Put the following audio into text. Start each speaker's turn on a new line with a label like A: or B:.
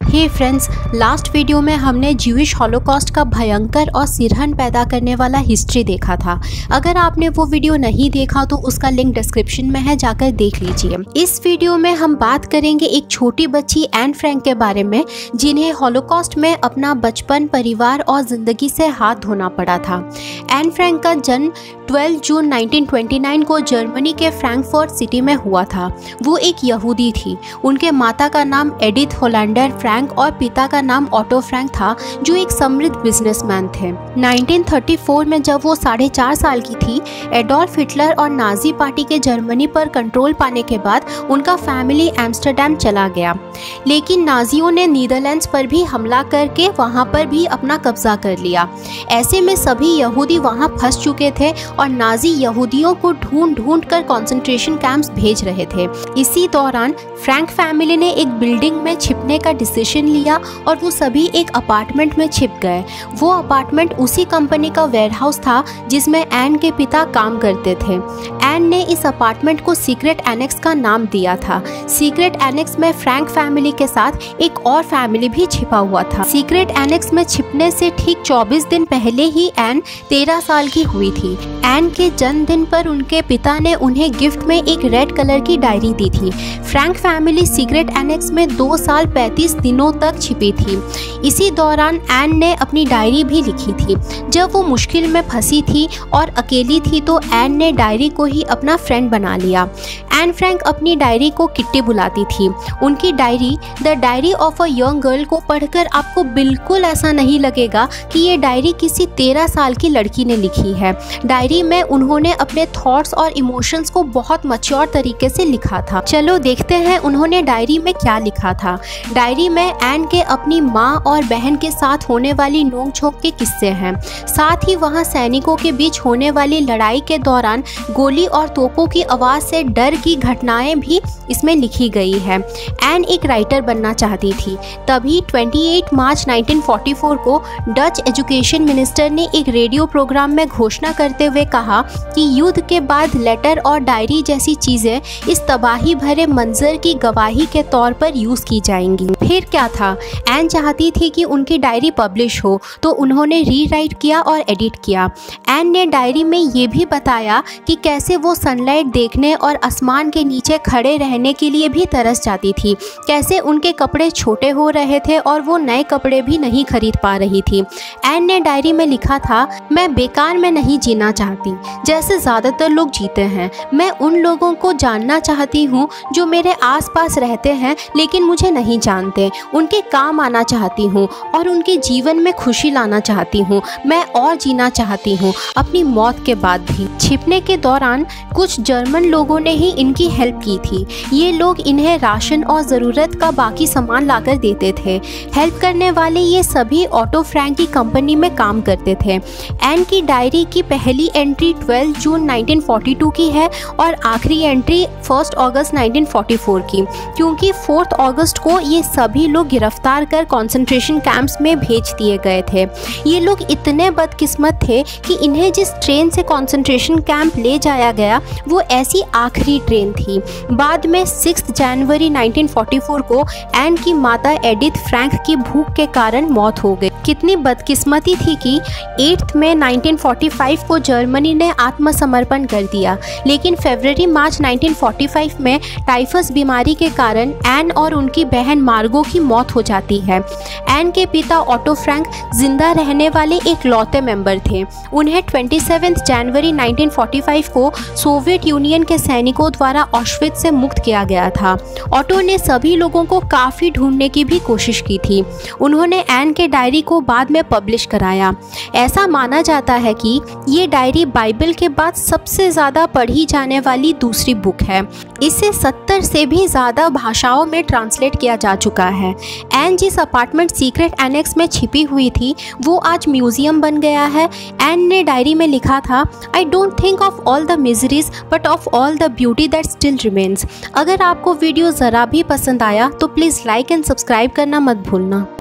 A: हे friends, last video में हमने Jewish Holocaust का भयंकर और सिरहन पैदा करने वाला हिस्ट्री देखा था। अगर आपने वो वीडियो नहीं देखा तो उसका लिंक डिस्क्रिप्शन में है, जाकर देख लीजिए। इस वीडियो में हम बात करेंगे एक छोटी बच्ची एन फ्रैंक के बारे में, जिन्हें हॉलोकॉस्ट में अपना बचपन, परिवार और जिंदगी से हाथ धोना पड़ा था। एन फ्रैंक का जन्म 12 जून 1929 को जर्मनी के फ्रैंकफर्ट सिटी में हुआ था। वो एक यहूदी थी। उनके माता का नाम एडिथ होलैंडर फ्रैंक और पिता का नाम ऑटो फ्रैंक था, जो एक समृद्ध बिजनेसमैन थे। 1934 में जब वो 4.5 साल की थी, एडोल्फ हिटलर और नाजी पार्टी के जर्मनी पर कंट्रोल पाने के बाद उनका फैमिली एम्स्टर्डम चला गया। लेकिन नाजियों ने नीदरलैंड्स पर भी हमला करके वहां पर भी अपना कब्जा कर लिया। ऐसे में सभी यहूदी वहां फंस चुके थे और नाजी यहूदियों को ढूंढ ढूंढ कर कॉन्सेंट्रेशन कैंप्स भेज रहे थे। इसी दौरान फ्रैंक फैमिली ने एक बिल्डिंग में छिपने का डिसीजन लिया और वो सभी एक अपार्टमेंट में छिप गए। वो अपार्टमेंट उसी कंपनी का वेयरहाउस था जिसमें एन के पिता काम करते थे। एन ने इस अपार्टमेंट को सीक्रेट एनेक्स का नाम दिया था। सीक्रेट एनेक्स में फ्रैंक फैमिली के साथ एक और फैमिली भी छिपा हुआ था। सीक्रेट एनेक्स में छिपने से ठीक 24 दिन पहले ही एन 13 साल की हुई थी। एन के जन्मदिन पर उनके पिता ने उन्हें गिफ्ट में एक रेड कलर की डायरी दी थी। फ्रैंक फैमिली सीक्रेट एनेक्स में 2 साल 35 दिनों तक छिपी थी। इसी दौरान एन ने अपनी डायरी भी लिखी थी। जब वो मुश्किल में फंसी थी और अकेली थी तो एन ने डायरी को ही अपना फ्रेंड बना लिया। एन फ्रैंक अपनी डायरी को किट्टी बुलाती थी। उनकी diary the diary of a young girl को पढ़कर आपको बिल्कुल ऐसा नहीं लगेगा कि ये डायरी किसी 13 साल की लड़की ने लिखी है। डायरी में उन्होंने अपने थॉट्स और इमोशंस को बहुत मैच्योर तरीके से लिखा था। चलो देखते हैं उन्होंने डायरी में क्या लिखा था। डायरी में एन के अपनी माँ और बहन के साथ होने वाली नोक-झोंक के किस्से हैं। साथ ही वहाँ सैनिकों के बीच होने वाली लड़ाई के दौरान गोली और तोपों की आवाज़ से डर की घटनाएं भी इसमें लिखी गई है। एन एक राइटर बनना चाहती थी। तभी 28 मार्च 1944 को डच एजुकेशन मिनिस्टर ने एक रेडियो प्रोग्राम में घोषणा करते हुए कहा कि युद्ध के बाद लेटर और डायरी जैसी चीज़ें इस तबाही भरे मंजर की गवाही के तौर पर यूज़ की जाएंगी। फिर क्या था, एन चाहती थी कि उनकी डायरी पब्लिश हो, तो उन्होंने रीराइट किया और एडिट किया। एन ने डायरी में ये भी बताया कि कैसे वो सनलाइट देखने और आसमान के नीचे खड़े रहने के लिए भी तरस जाती थी, कैसे उनके कपड़े छोटे हो रहे थे और वो नए कपड़े भी नहीं खरीद पा रही थी। एन ने डायरी में लिखा था, मैं बेकार में नहीं जीना चाहती जैसे ज़्यादातर लोग जीते हैं। मैं उन लोगों को जानना चाहती हूँ जो मेरे आसपास रहते हैं लेकिन मुझे नहीं जानते। उनके काम आना चाहती हूँ और उनके जीवन में खुशी लाना चाहती हूँ। मैं और जीना चाहती हूँ, अपनी मौत के बाद भी। छिपने के दौरान कुछ जर्मन लोगों ने ही इनकी हेल्प की थी। ये लोग इन्हें राशन और ज़रूरत का बाकी सामान लाकर देते थे। हेल्प करने वाले ये सभी ऑटो फ्रैंक की कंपनी में काम करते थे। एन की डायरी की पहली एंट्री 12 जून 1942 की है और आखिरी एंट्री 1 अगस्त 1944 की, क्योंकि 4 अगस्त को ये सभी लोग गिरफ्तार कर कॉन्सेंट्रेशन कैंप्स में भेज दिए गए थे। ये लोग इतने बदकिस्मत थे कि इन्हें जिस ट्रेन से कॉन्सेंट्रेशन कैंप ले जाया गया वो ऐसी आखिरी ट्रेन थी। बाद में 6 जनवरी 1944 को एन की माता एडिथ फ्रैंक की भूख के कारण मौत हो गई। कितनी बदकिस्मती थी कि 8 मई 1945 को जर्मनी ने आत्मसमर्पण कर दिया, लेकिन फरवरी-मार्च 1945 में टाइफस बीमारी के कारण एन और उनकी बहन मार्गो की मौत हो जाती है। एन के पिता ऑटो फ्रैंक जिंदा रहने वाले एक लौते मेंबर थे। उन्हें 27 जनवरी 1945 को सोवियत यूनियन के सैनिकों द्वारा ऑश्विट्ज़ से मुक्त किया गया था। ऑटो ने सभी लोगों को काफ़ी ढूंढने की भी कोशिश की थी। उन्होंने एन के डायरी को बाद में पब्लिश कराया। ऐसा माना जाता है कि ये डायरी बाइबल के बाद सबसे ज़्यादा पढ़ी जाने वाली दूसरी बुक है। इसे 70 से भी ज़्यादा भाषाओं में ट्रांसलेट किया जा चुका है। एन जिस अपार्टमेंट सीक्रेट एनेक्स में छिपी हुई थी वो आज म्यूजियम बन गया है। एन ने डायरी में लिखा था, I don't think of all the miseries but of all the beauty that still remains. अगर आपको वीडियो ज़रा भी पसंद आया तो प्लीज़ लाइक एंड सब्सक्राइब करना मत भूलना।